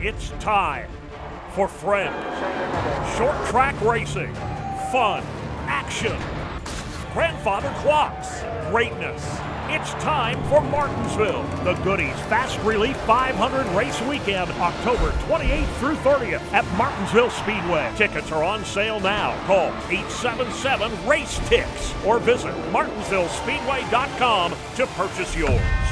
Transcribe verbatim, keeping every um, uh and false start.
It's time for friends. Short track racing, fun, action, grandfather clocks, greatness. It's time for Martinsville, the Goodies Fast Relief five hundred race weekend, October twenty-eighth through thirtieth at Martinsville Speedway. Tickets are on sale now. Call eight seven seven, RACE-TIX or visit martinsville speedway dot com to purchase yours.